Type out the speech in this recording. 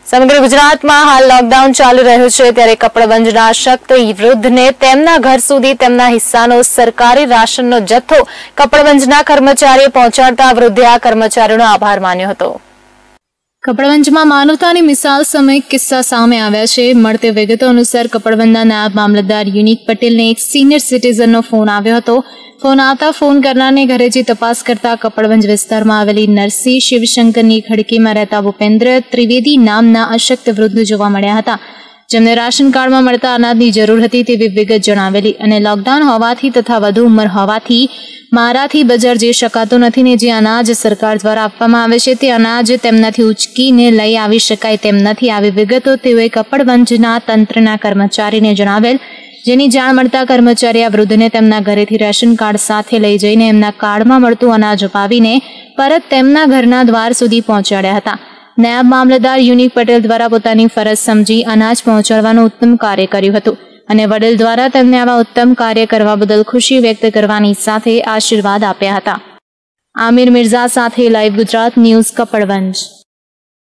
સમગ્ર ગુજરાતમાં હાલ લોકડાઉન ચાલુ રહ્યું છે ત્યારે કપડવંજના અશક્ત વૃદ્ધને તેમના ઘર સુધી તેમના હિસ્સાનો સરકારી રાશનનો જથ્થો કપડવંજના કર્મચારીએ પહોંચાડતા વૃદ્ધે આ કર્મચારીનો આભાર માન્યો હતો। કપડવંજમાં માનવતાની મિસાલ સમય કિસ્સા સામે આવ્યા છે। મળતી વિગતો અનુસાર કપડવંજના નાયબ મામલતદાર યુનિક પટેલને એક સિનિયર સિટીઝનનો ફોન આવ્યો હતો। ફોન આવતા ફોન કરનારને ઘરે જઈ તપાસ કરતા કપડવંજ વિસ્તારમાં આવેલી નરસિંહ શિવશંકરની ખડકીમાં રહેતા ભૂપેન્દ્ર ત્રિવેદી નામના અશક્ત વૃદ્ધ જોવા મળ્યા હતા, જેમને રાશન કાર્ડમાં મળતા અનાજની જરૂર હતી તેવી વિગત જણાવેલી અને લોકડાઉન હોવાથી તથા વધુ ઉંમર હોવાથી મારાથી બજાર જઈ શકાતું નથી ને જે અનાજ સરકાર દ્વારા આપવામાં આવે છે તે અનાજ તેમનાથી ઉચકીને લઈ આવી શકાય તેમ નથી। આવી વિગતો તેઓએ કપડવંજના તંત્રના કર્મચારીને જણાવેલ, જેની જાણ મળતા કર્મચારી આ વૃદ્ધને તેમના ઘરેથી રેશન કાર્ડ સાથે લઈ જઈને એમના કાર્ડમાં મળતું અનાજ અપાવીને પરત તેમના ઘરના દ્વાર સુધી પહોંચાડ્યા હતા। નાયબ મામલતદાર યુનિક પટેલ દ્વારા પોતાની ફરજ સમજી અનાજ પહોંચાડવાનું ઉત્તમ કાર્ય કર્યું હતું અને વડીલ દ્વારા તેમને આવા ઉત્તમ કાર્ય કરવા બદલ ખુશી વ્યક્ત કરવાની સાથે આશીર્વાદ આપ્યા હતા। આમિર મિર્ઝા સાથે લાઈવ ગુજરાત ન્યૂઝ, કપડવંજ।